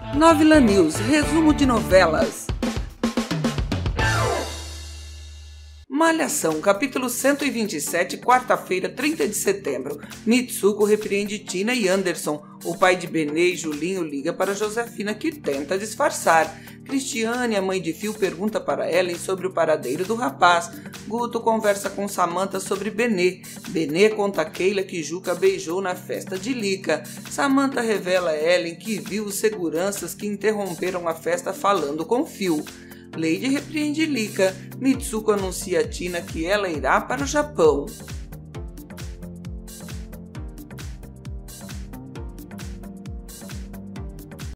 Novela News, resumo de novelas. Malhação, capítulo 127, quarta-feira, 30 de setembro. Mitsuko repreende Tina e Anderson. O pai de Benê e Julinho liga para Josefina, que tenta disfarçar. Cristiane, a mãe de Phil, pergunta para Ellen sobre o paradeiro do rapaz. Guto conversa com Samantha sobre Benê. Benê conta a Keila que Juca beijou na festa de Lika. Samantha revela a Ellen que viu os seguranças que interromperam a festa falando com Phil. Lady repreende Lika. Mitsuko anuncia a Tina que ela irá para o Japão.